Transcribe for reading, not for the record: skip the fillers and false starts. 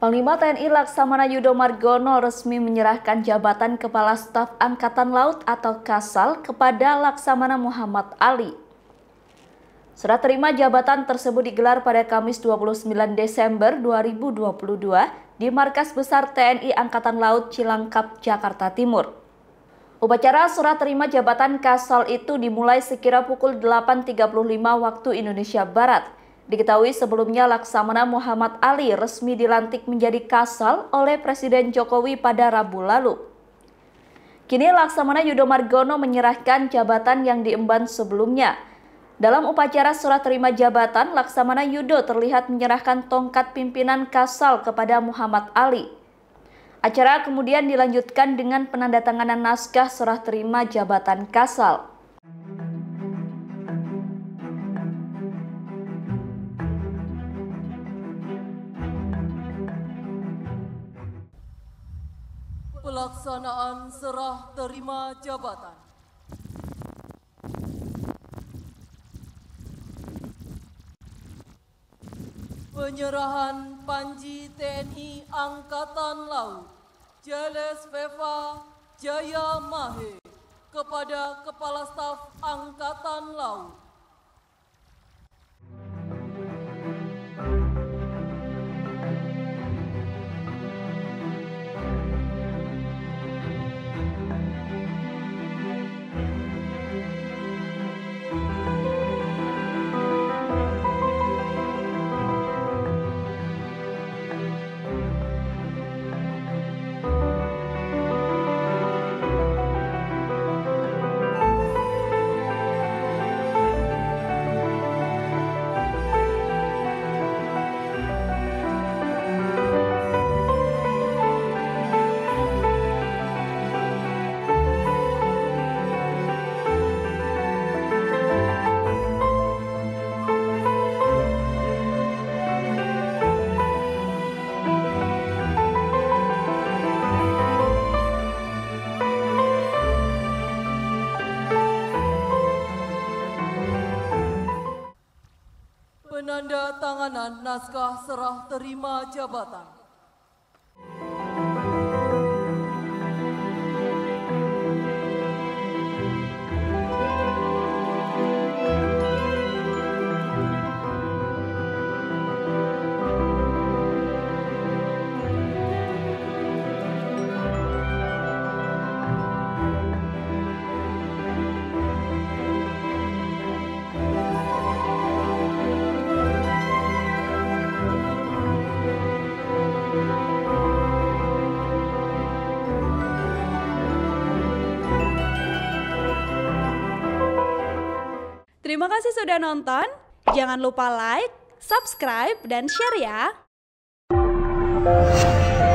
Panglima TNI Laksamana Yudo Margono resmi menyerahkan jabatan Kepala Staf Angkatan Laut atau Kasal kepada Laksamana Muhammad Ali. Serah terima jabatan tersebut digelar pada Kamis 29 Desember 2022 di Markas Besar TNI Angkatan Laut Cilangkap, Jakarta Timur. Upacara serah terima jabatan Kasal itu dimulai sekira pukul 8.35 waktu Indonesia Barat. Diketahui sebelumnya Laksamana Muhammad Ali resmi dilantik menjadi Kasal oleh Presiden Jokowi pada Rabu lalu. Kini Laksamana Yudo Margono menyerahkan jabatan yang diemban sebelumnya. Dalam upacara serah terima jabatan, Laksamana Yudo terlihat menyerahkan tongkat pimpinan Kasal kepada Muhammad Ali. Acara kemudian dilanjutkan dengan penandatanganan naskah serah terima jabatan Kasal. Pelaksanaan serah terima jabatan. Penyerahan Panji TNI Angkatan Laut Jeles Veva Jaya Mahe kepada Kepala Staf Angkatan Laut. Penandatanganan naskah serah terima jabatan. Terima kasih sudah nonton. Jangan lupa like, subscribe, dan share ya.